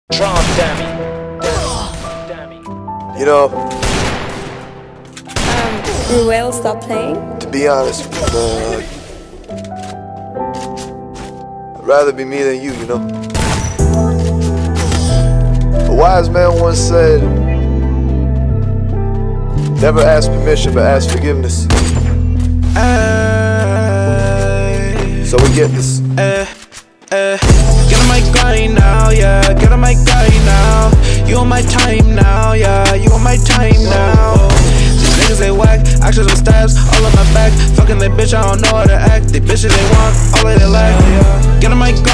You know, you will stop playing? to be honest, I'd rather be me than you know. A wise man once said, never ask permission, but ask forgiveness. So we get this. Get on my grind now, yeah. Get on my grind now. You on my time now, yeah. You on my time now. These niggas they whack, actions with stabs all on my back. Fucking that bitch, I don't know how to act. They bitches they want, all of they lack. Get on my